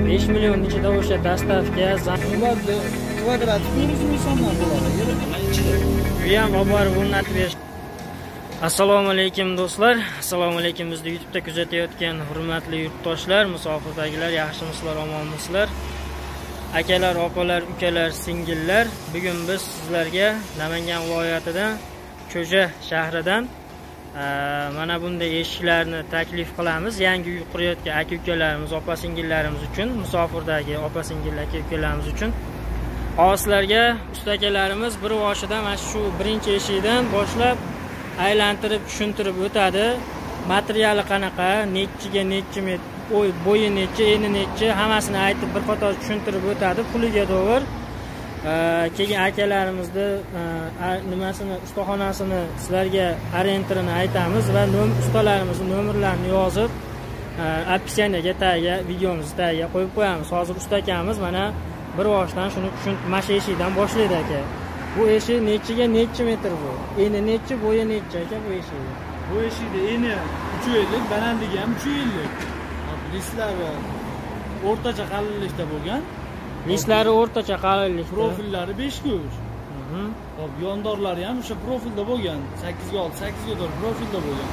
5 million ichida o'sha dastavka ularda kvadrat 400 ming so'mdan bo'ladi. bu ham olib borib o'rnatib berish. Assalomu alaykum do'stlar. Assalomu alaykum bizni YouTube'da kuzatayotgan hurmatli yurtdoshlar, musofirdagilar, yaxshimisizlar, omonmisizlar? Akalar, opalar, ukalar, singillar, bugun biz sizlarga Namangan viloyatidan Cho'ja shahridan mana bunday eshiklarni taklif qilamiz. Yangi uy qurayotgan aka-ukalarimiz, opa-singillarimiz uchun, musofirdagi opa-singil aka-ukalarimiz uchun. Hozirlarga ustakalarimiz bir boshidan mana shu birinchi eshikdan boshlab aylantirib tushuntirib o'tadi. Materiali qanaqa, nechiga nechi metr, bo'yi nechi, eni nechi, hammasini aytib bir qator tushuntirib o'tadi. Puliga do'g'ir. Keyin akalarimizni nimasini, ustaxonasini sizlarga arenterini aytamiz va ustalarimizning nomerlarini yozib opisiyaga tagiga, videomiz tagiga qo'yib qo'yamiz. Hozir ustakamiz mana bir boshidan shuni mana shu eshikdan boshlaydi aka. Bu eshik nechiga nechi metr bu? Eni nechi, bo'yi nechi aka bu eshik? Bu eshikda eni 350, balandligi ham 350. Lislari o'rtacha qalinlikda bo'lgan. Lislari o'rtacha qalinlikda. Profillari 5 ko'ch. Hop, yondorlari ham o'sha profilda bo'lgan. 8 ga 6, 8 ga 4 profilda bo'lgan.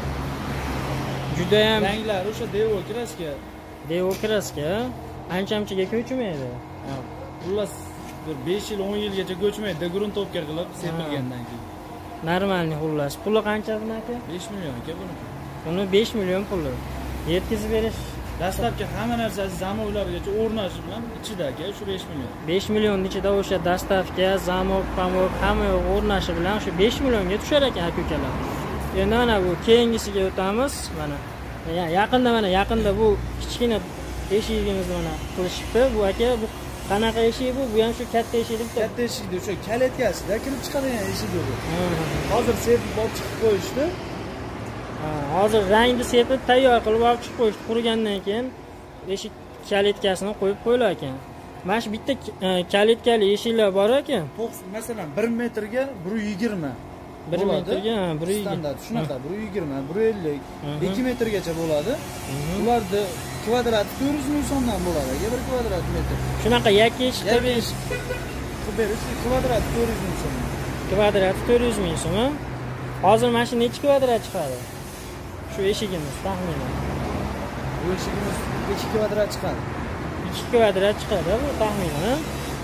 Juda ham ranglari o'sha devo kraska. Devo kraska ancha-munchaga ko'chmaydi. Xullas bir 5 yil, 10 yilgacha ko'chmaydi, gruntovka qilib sepilgandan keyin. Normalniy xullas. Puli qancha buniki? 5 million aka buniki. Buni 5 million puli. Yetkazib berish. Dastlabki hamma narsasi zamovlargacha o'rnashi bilan ichida aka, shu 5 million. 5 million ichida o'sha dastavka, zamok, pamok hamma o'rnashi bilan o'sha 5 millionga tushar ekan aka-ukalar. Endi mana bu keyingisiga o'tamiz. Mana yaqinda bu kichkina eshigimizni mana qilishibdi. Bu aka bu qanaqa eshik bu? Bu ham shu katta eshikda. Katta eshikda o'sha kaletkasida kirib chiqadigan eshik bu. Hozir sepib olib chiqib qo'yishdi. Hozir rangni sepib tayyor qilib olib chiqib qo'yishdi. Qurigandan keyin eshik kaletkasini qo'yib qo'ylar ekan. Mana shu bitta kaletkali eshiklar bor ekan. Masalan 1 metrga 120. 1 metrga 120. Standart shunaqa 120, 150, 2 metrgacha bo'ladi. Ularda kvadrati 400 ming so'mdan bo'ladi. 1 kvadrat metr. Shunaqa yakka eshikda berish. Berish kvadrati 400 ming so'm. Kvadrati 400 ming so'm. Hozir mana shu necha kvadrat chiqadi? Shu eshigimiz taxminan. Bu eshigimiz 2 kvadrat chiqadi. 2 kvadrat chiqadi bu taxminan.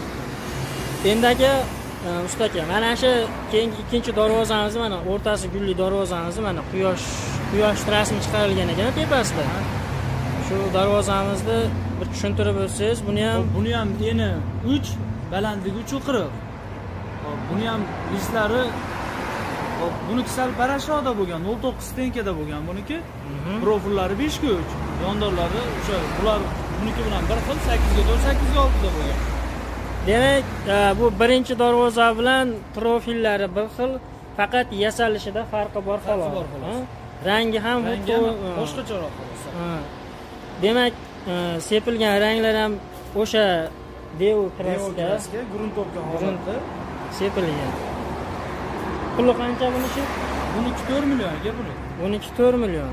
Endi aka ustaka, mana shu keyingi ikkinchi darvozamiz, mana o'rtasi gulli darvozamiz, mana quyosh rasmi chiqarilgan ekan tepasida. Shu darvozamizni bir tushuntirib o'tsangiz, buni ham eni 3, balandligi 3.40. Hop, buni ham lislari buniki sal parashroqda bo'lgan, 0.9 tenkada bo'lgan buniki. Profillari 5 ko'ch, yondorlari o'sha bular buniki bilan bir xil 8 ga 4, 8 ga 6 da bo'lgan. Demak, bu birinchi darvoza bilan profillari bir xil, faqat yasalishida farqi bor xolos. Rangi ham boshqacharoq xolos. Demak, sepilgan ranglar ham o'sha devo kraska, gruntovka holatda sepilgan. Puli qancha buniki? Buniki 4 million aka buni. Buniki 4 million.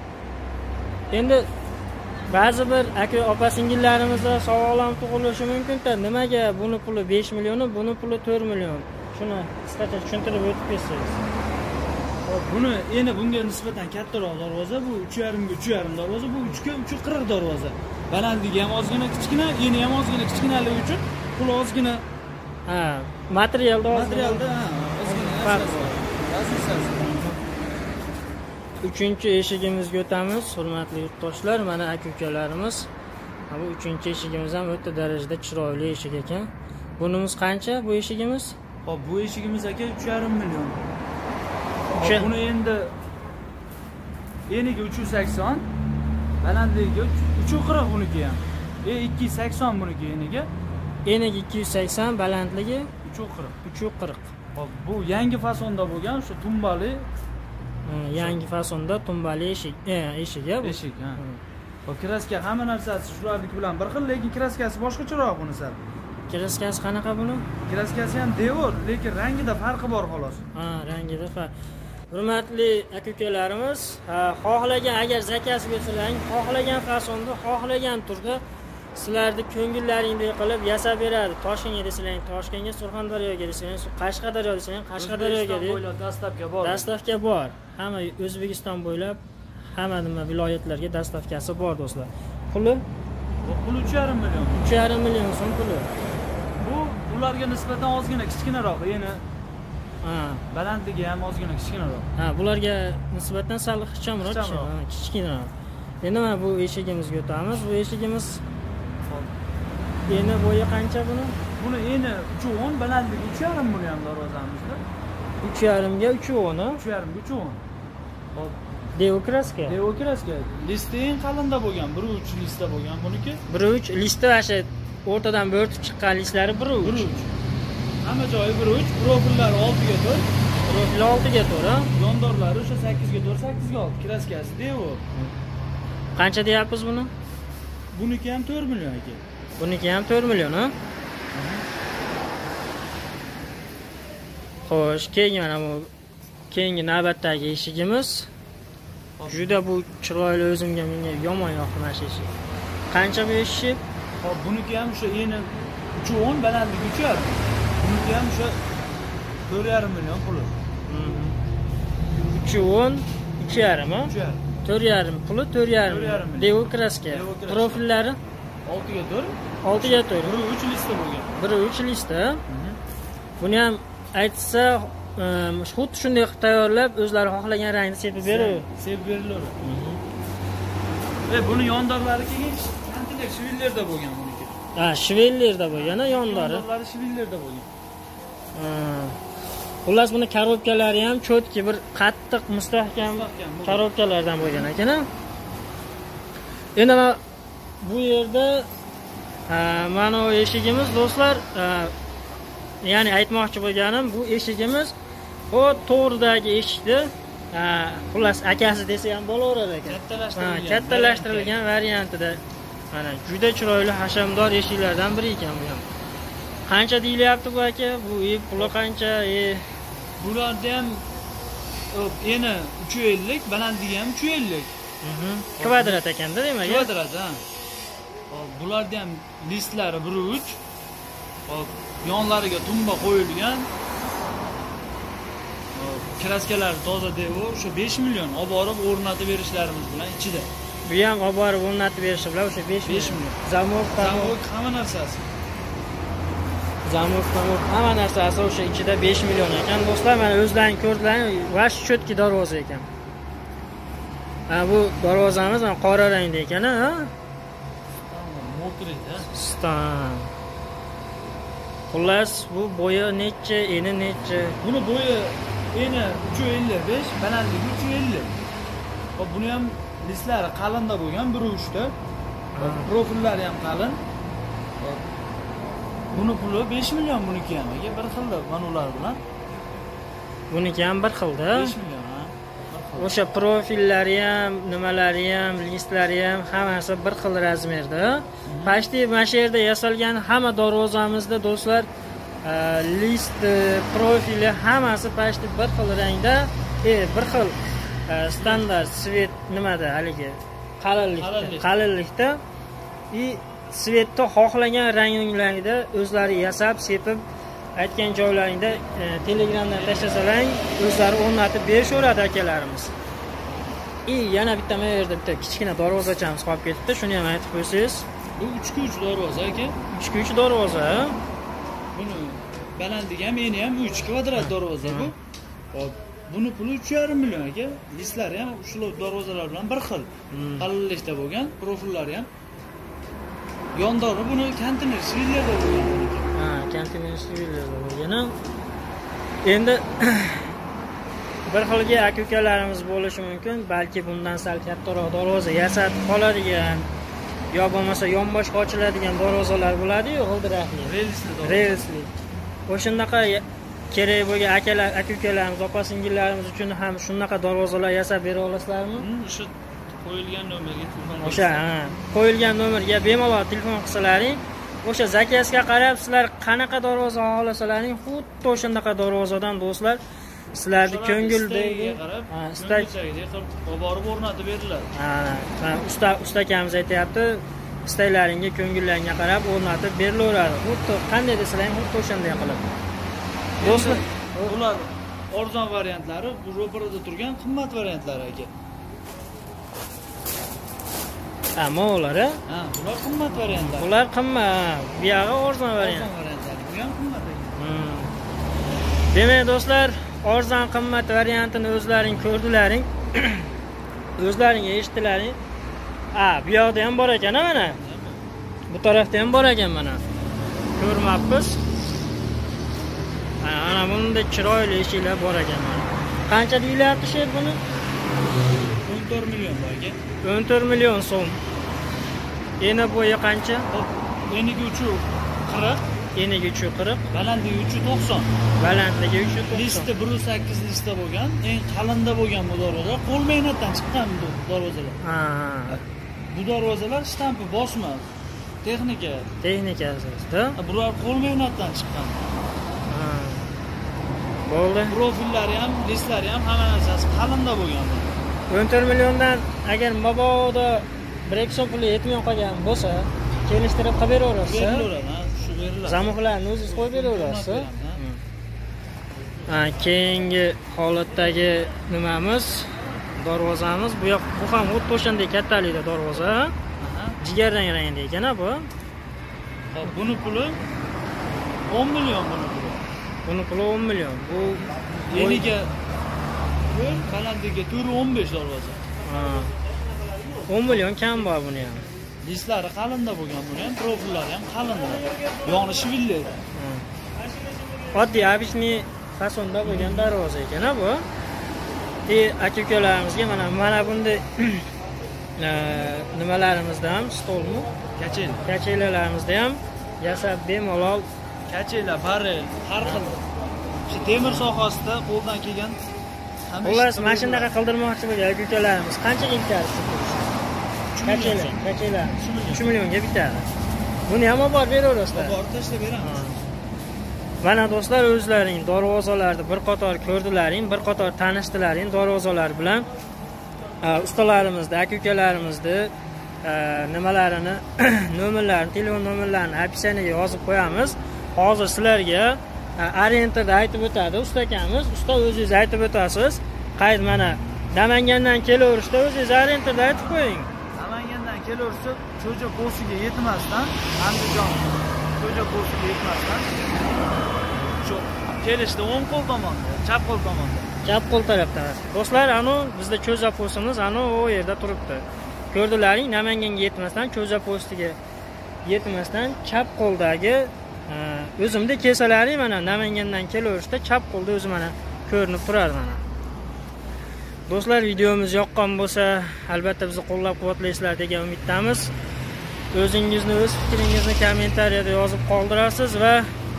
Endi ba'zi bir aka opa-singillarimizda savol ham tug'ilishi mumkin-da, nimaga buni puli 5 million, buni puli 4 million? Shuni qisqacha tushuntirib o'tib ketsangiz. Hop, buni endi bunga nisbatan kattaroq darvoza, bu 3.5 ga 3.5 darvoza, bu 3 ga 3.40 darvoza. Balandligi ham ozgina kichkina, eni ham ozgina kichkinaligi uchun puli ozgina. Materialda ozgina farq bor. Uchinchi eshigimizga o'tamiz, hurmatli yurtdoshlar. Mana aka-ukalarimiz. Bu uchinchi eshigimiz ham o'ta darajada chiroyli eshik ekan. Bunimiz qancha bu eshigimiz? Hop, bu eshigimiz aka 3.5 million. Buni endi eniga 380, balandligiga 3.40 buniki ham. 280 buniki eniga. Eniga 280, balandligi 3.40. Hop, bu yangi fasonda bo'lgan, o'sha tumbali. Yangi fasonda tumbali eshik. Eshik bu. Eshik, ha. Hop, kraska hamma narsasi shularniki bilan bir xil, lekin kraskasi boshqacharoq buni sal. Kraskasi qanaqa buni? Kraskasi ham devor, lekin rangida farqi bor xolos. Rangida farq. Hurmatli aka-ukalarimiz, xohlagan agar zakaz bersalar, xohlagan fasonda, xohlagan turda sizlarni ko'ngillaringdek qilib yasab beradi. Toshkentga desalaring Toshkentga, Surxondaryoga desalaring Qashqadaryo desalaring Qashqadaryoga dastavka bor. Hamma O'zbekiston bo'ylab hamma nima viloyatlarga dastavkasi bor do'stlar. Puli? Puli 3,5 million. 3,5 million so'm puli. Bu ularga nisbatan ozgina kichkinaroq, ya'ni balandligi ham ozgina kichkinaroq. Bularga nisbatan sal ixchamroq, kichkinaroq. Endi mana bu eshigimizga o'tamiz. Bu eshigimiz eni bo'yi qancha buni? Buni eni 3,10, balandligi 3,5 million darvozamizda. 3,5 ga 3,10. 3,5 ga 3,10. Hop. Deokraska. Listi eng qalinda bo'lgan, 1,3 listda bo'lgan buniki. 1,3 listi o'sha o'rtadan bo'rtib chiqqan listlari 1,3. Hamma joyi 1,3, profillari 6 ga 4. Profil 6 ga 4, ha? Yondorlari o'sha 8 ga 4, 8 ga 6. Kraskasi Devo. Qancha deyapsiz buni? Buniki ham 4 million aka. Buniki ham 4 million, ha? Xo'sh, keyin mana bu keyingi navbatdagi eshigimiz. Juda bu chiroyli, o'zimga menga yomon yoqdi mana shu eshik. Qancha bu eshik? Hop, buniki ham o'sha eni 3,10, balandligi 3,5. Buniki ham o'sha 4,5 million puli. 3,10, 2,5 ha? 4,5 puli, 4,5. Devo kraska. Profillari 6 ga 4. 6 ga 4. 1,3 listda bo'lgan. 1,3 listda. Buni ham aytsa, xuddi shunday qilib tayyorlab, o'zlari xohlagan rangni sepib beradi. Sepib beriladi. Buni yondorlari kelgan kantilak shivillerda bo'lgan buniki. Shivillerda bo'lgan, yondori. Yondorlari shivillerda bo'lgan. Xullas buni korobkalari ham cho'tki, bir qattiq, mustahkam korobkalardan bo'lgan ekan. Endi bu yerda mana bu eshigimiz do'stlar, ya'ni aytmoqchi bo'lganim, bu eshigimiz o to'g'ridagi eshikni, xullas akasi desa ham bo'laveradi ekan. Kattalashtirilgan variantida. Mana juda chiroyli hashamdor eshiklardan biri ekan bu ham. Qancha deyilyapti bu aka? Bu puli qancha? Bularda ham eni 350, balandligi ham 350. Kvadrat ekanda, demak. Kvadrat, ha. Hop, bularda ham listlari 1,3. Hop, yonlariga tumba qo'yilgan. Kraskalari toza Devo, o'sha 5 million olib borib o'rnatib berishlarimiz bilan ichida. Bu ham olib borib o'rnatib berishi bilan o'sha 5 million. Zamok, hamma narsasi. Zamok, hamma narsasi o'sha ichida 5 million ekan. Do'stlar, mana o'zlaring ko'rdilaring, vash cho'tki darvoza ekan. Bu darvozamiz mana qora rangda ekan, ha? Mokrida. Stan. Xullas, bu bo'yi necha, eni necha? Buni bo'yi eni 355, balandligi 350. Hop, buni ham listlari qalinda bo'lgan, 1,3 da. Profillari ham qalin. Buni puli 5 million, buniki ham bir xilda manular bilan. Buniki ham bir xilda. 5 million, ha. O'sha profillari ham, nimalari ham, listlari ham hammasi bir xil razmerda. Pashti mana shu yerda yasalgan hamma darvozamizda do'stlar, list, profili hammasi pashti bir xil rangda, bir xil standart svet nimada haligi qalinlikda svetda xohlagan ranglarida o'zlari yasab, sepib aytgan joylaringda Telegramdan tashlasalaring, o'zlari o'rnatib berishaveradi akalarimiz. Yana bitta mana yerda bitta kichkina darvozachamiz qolib ketibdi, shuni ham aytib qo'ysangiz. Bu 3x3 darvoza aka. 3x3 darvoza. Buni balandligi ham, eni ham 3 kvadrat darvoza bu. Hop, buni puli 3,5 million aka. Listlari ham shu darvozalar bilan bir xil. Qalinlikda bo'lgan, profillari ham. Yondori buni konteyner shivillerda bo'lgan. Konteyner shivillerda bo'lgan. Endi bir xilga aka-ukalarimiz bo'lishi mumkin, balki bundan sal kattaroq darvoza yasatib qoladigan, yo bo'lmasa yonboshqa ochiladigan darvozalar bo'ladi-yu, g'ildirakli, relsli. O'shanaqa kerak bo'lgan aka-ukalarimiz, opa-singillarimiz uchun ham shunaqa darvozalar yasab bera olasizlarmi? O'sha qo'yilgan nomerga telefon qo'yilgan nomerga bemalol telefon qilsalaring, o'sha zakazga qarab sizlar qanaqa darvoza xohlasalaring, xuddi o'shanaqa darvozadan do'stlar sizlarni ko'ngildagi istak borib o'rnatib beriladi. Ustakamiz aytayapti, istaklaringga, ko'ngillaringga qarab o'rnatib berilaveradi. Xuddi qanday desalaring, xuddi o'shanday qilib. Do'stlar, bular arzon variantlari, bu ro'parada turgan qimmat variantlari aka. Ammo ular, ha, bular qimmat variantlar. Bular qimmat, bu yog'i arzon variant. Arzon variantlar, bu ham qimmat ekan. Demak do'stlar, arzon qimmat variantini o'zlaring ko'rdilaring, o'zlaring eshitdilaring. Bu yoqda ham bor ekan mana. Bu tarafda ham bor ekan mana. Ko'rmabmiz. Ana bunda chiroyli eshiklar bor ekan mana. Qancha deyilyapti sher buni? 14 million bor aka. 14 million so'm. Eni bo'yi qancha? Eniga uchi 40, eniga uchi 40, balandligi uchi 90. Balandligi uchi 90. Listi 1.8 lista bo'lgan, eng qalinda bo'lgan bu darvozalar, qo'l mehnatdan chiqqan bu darvozalar. Bu darvozalar shtampi bosma, texnika asosida. Bular qo'l mehnatdan chiqqan. Bo'ldi. Profillari ham, listlari ham hamma narsasi qalinda bo'lgan. 14 milliondan agar mabodo bir so'm puli yetmay qolgan bo'lsa, kelishtirib qilib beraverasiz. Berilaveradi, shu beriladi. Zamoqlarni o'zingiz qo'yib beraverasiz. Keyingi holatdagi nimamiz, darvozamiz. Bu ham xuddi o'shanday kattalikda darvoza. Jigarrang rangda ekan bu. Buni puli 10 million buni puli. Buni puli 10 million. Bu eniga balandligiga 4.15 darvoza. 10 million kam bor buni ham. Listlari qalinda bo'lgan, buni ham profillari ham qalinda. Yog'ni shivillaydi. Oddiy обычный fasonda bo'lgan darvoza ekan bu. Aka-ukalarimizga mana bunday nimalarimizda ham stolmi? Kachelarimizda ham yasab bemalol kachela, barel, har xil. Shu temir sohasida qo'ldan kelgan xullas mashinaga qildirmoqchi bo'lgan aka-ukalarimiz qanchaga bitadi? Kachela 3 millionga bitadi. Buni ham olib beraverasizlar. Olib tashlab beramiz. Mana do'stlar, o'zlaring darvozalarni bir qator ko'rdilaring, bir qator tanishdilaring darvozalar bilan ustalarimizni, aka-ukalarimizni nimalarini, nomerlarini, telefon nomerlarini opsiyaga yozib qo'yamiz. Hozir sizlarga orientirda aytib o'tadi ustakamiz. Usta o'zingiz aytib o'tasiz. Qayd mana Namangandan kelaverishda o'zingiz orientirda aytib qo'ying. Namangandan kelaverishda Cho'ja postiga yetmasdan, Andijon Cho'ja postiga yetmasdan shu kelishda o'ng qo'l tomonda, chap qo'l tomonda. Chap qo'l tarafda. Do'stlar, bizda Cho'ja postimiz u yerda turibdi. Ko'rdilaring, Namanganga yetmasdan, Cho'ja postiga yetmasdan chap qo'ldagi o'zimda kesalaring mana Namangandan kelaverishda chap qo'lda o'zi mana ko'rinib turadi mana. Do'stlar, videomiz yoqqan bo'lsa, albatta bizni qo'llab-quvvatlaysizlar degan umiddamiz. O'zingizni, o'z fikringizni kommentariyada yozib qoldirasiz va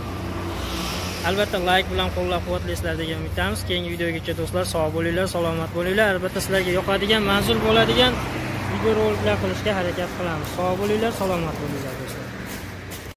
albatta like bilan qo'llab-quvvatlaysizlar degan umiddamiz. Keyingi videogacha do'stlar sog' bo'linglar, salomat bo'linglar. Albatta sizlarga yoqadigan, manzur bo'ladigan videoroliklar qilishga harakat qilamiz. Sog' bo'linglar, salomat bo'linglar.